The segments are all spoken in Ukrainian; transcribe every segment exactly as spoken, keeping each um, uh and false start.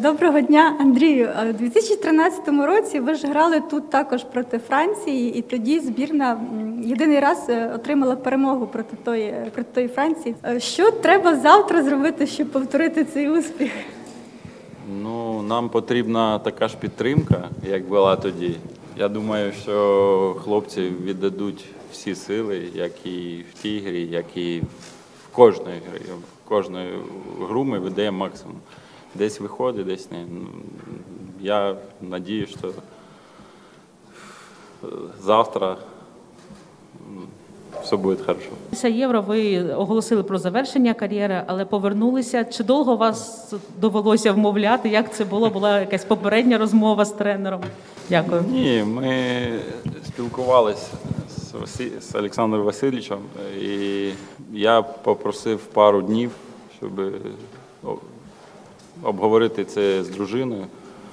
Доброго дня, Андрію. У дві тисячі тринадцятому році ви ж грали тут також проти Франції, і тоді збірна єдиний раз отримала перемогу проти тої, проти тої Франції. Що треба завтра зробити, щоб повторити цей успіх? Ну, нам потрібна така ж підтримка, як була тоді. Я думаю, що хлопці віддадуть всі сили, як і в тій грі, як і в кожної грі. В кожну гру ми видаємо максимум. Десь виходить, десь не. Я сподіваюся, що завтра все буде добре. Після Євро ви оголосили про завершення кар'єри, але повернулися. Чи довго вас довелося вмовляти? Як це було? Була якась попередня розмова з тренером? Дякую. Ні, ми спілкувалися з, Василь... з Олександром Васильовичем, і я попросив пару днів, щоб обговорити це з дружиною.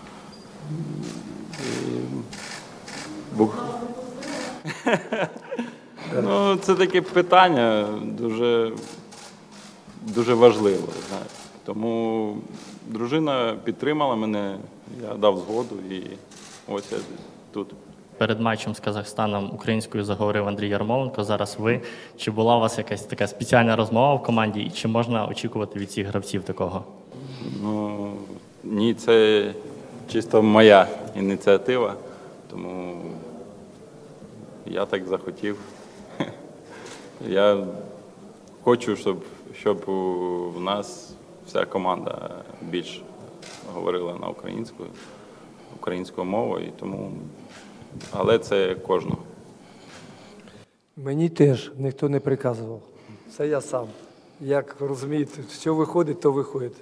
І... Бух. Ну, це таке питання дуже, дуже важливе. Знаєте. Тому дружина підтримала мене, я дав згоду і ось я тут. Перед матчем з Казахстаном українською заговорив Андрій Ярмоленко, зараз ви. Чи була у вас якась така спеціальна розмова в команді і чи можна очікувати від цих гравців такого? Ну, ні, це чисто моя ініціатива, тому я так захотів. Я хочу, щоб, щоб у нас вся команда більш говорила на українською, українською мовою, і тому, але це кожного. Мені теж ніхто не приказував. Це я сам. Як розумієте, що виходить, то виходить.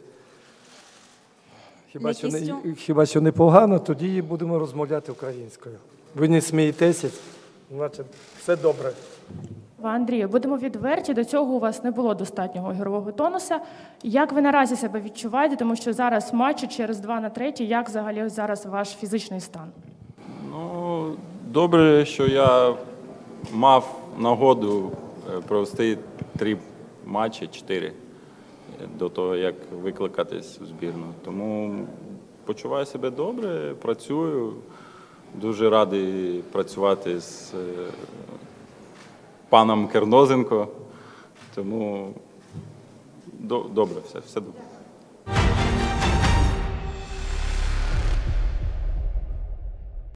Хіба що, не, хіба що непогано, тоді будемо розмовляти українською. Ви не смієтеся, значить все добре. Андрію, будемо відверті, до цього у вас не було достатнього ігрового тонуса. Як ви наразі себе відчуваєте, тому що зараз матчі через два на третій, як взагалі зараз ваш фізичний стан? Ну, добре, що я мав нагоду провести три матчі, чотири, до того, як викликатись у збірну. Тому почуваю себе добре, працюю. Дуже радий працювати з паном Кернозенко. Тому добре все, все добре.